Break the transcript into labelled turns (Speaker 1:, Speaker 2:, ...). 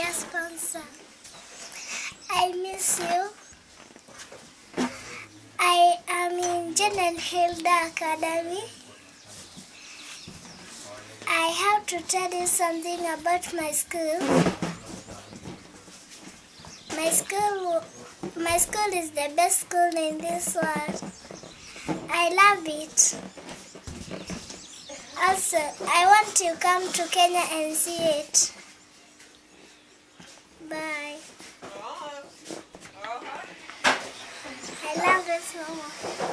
Speaker 1: dear sponsor. I miss you. I am in Jen and Hilda Academy. I have to tell you something about my school. My school is the best school in this world. I love it. Also, I want you to come to Kenya and see it. Bye. I love this, Mama.